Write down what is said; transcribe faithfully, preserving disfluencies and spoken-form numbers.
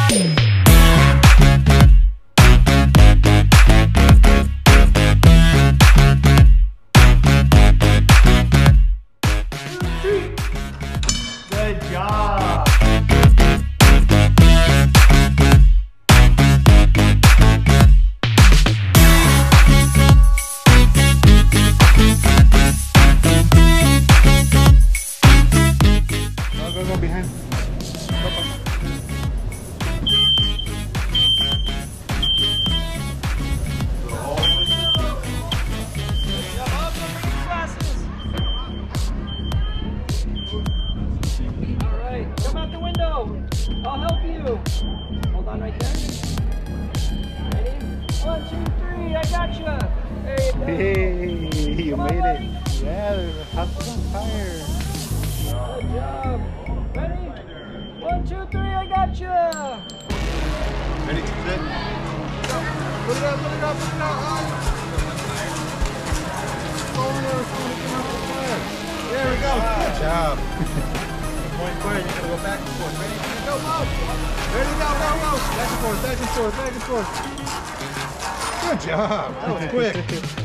Good job. Go, go, go behind. Go, go. Alright, come out the window. I'll help you. Hold on right there. Ready? One, two, three, I got you. There you go. Hey, you Come on, made buddy. it. Yeah, the house is on fire. Good job. Ready? One, two, three, I got you. Ready, sit. Put it up, put it up, put it up. Oh, no, it's going to come out the fire. There we go. Good job. Point forward, you're going to go back and forth. Ready? Go, go. Ready, go, go, go. Back and forth, back and forth, back and forth. Good job. That was quick.